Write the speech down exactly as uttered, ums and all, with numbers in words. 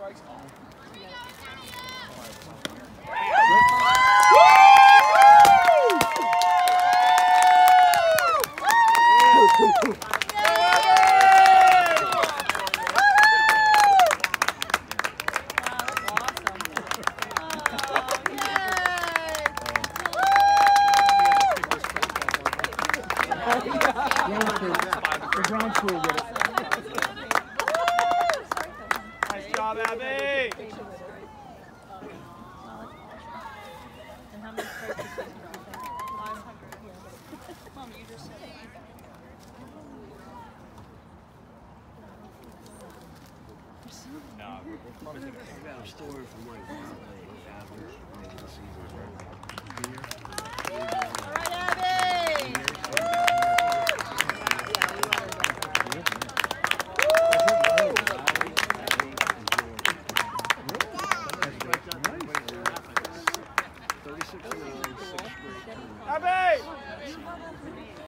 Nice job, Abby! No, we're probably thinking about restoring from like average regular season.